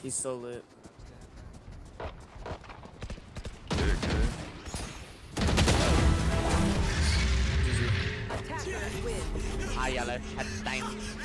He's so lit. GG. Attackers win. Yellow. Head down.